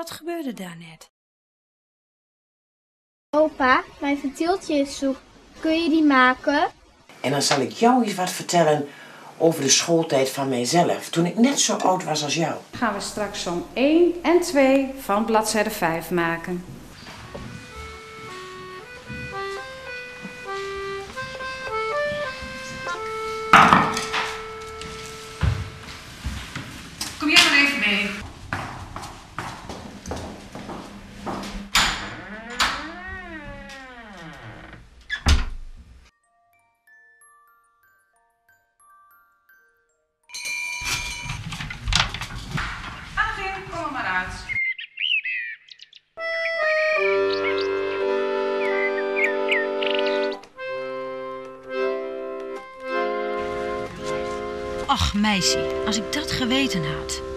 Wat gebeurde daar net? Opa, mijn ventieltje is zoek. Kun je die maken? En dan zal ik jou eens wat vertellen over de schooltijd van mijzelf, toen ik net zo oud was als jou. Gaan we straks som 1 en 2 van bladzijde 5 maken. Kom jij maar even mee. Agim, kom er maar uit. Ach, meisje, als ik dat geweten had.